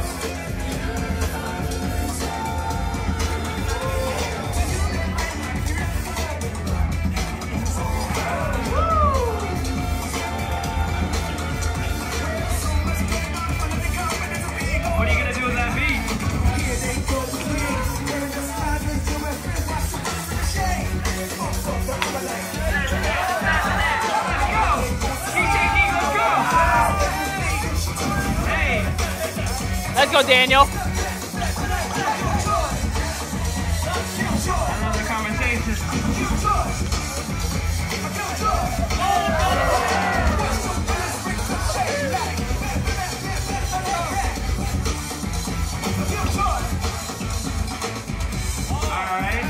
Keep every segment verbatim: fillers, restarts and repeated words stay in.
What are you gonna do with that beat? Let's go, Daniel. I love the conversation. All right.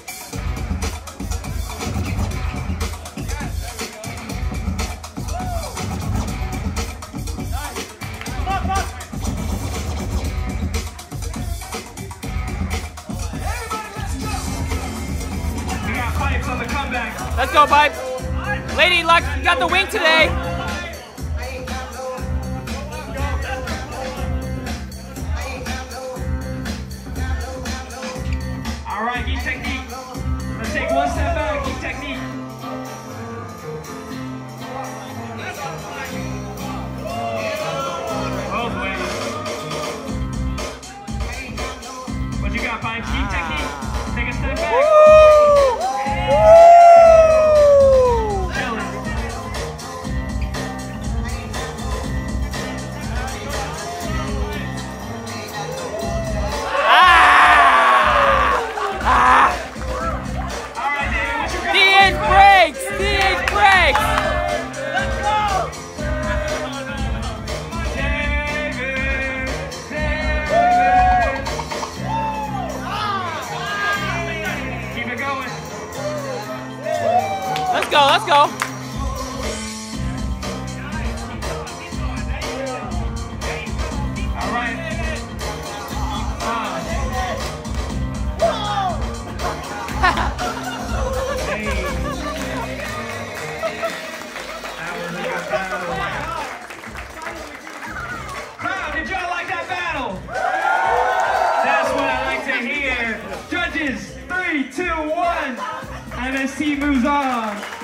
On the comeback. Let's go, Pipe. Lady Luck, you got the wing today. All right, keep technique. Let's take one step back, keep technique. Both ways. What you got, Pipe? Keep technique. Take a step back. Woo! Let's go, let's go. All right. Uh. Hey. That was a good battle. Crowd, did y'all like that battle? That's what I like to hear. Judges, three, two, one. M S T moves on.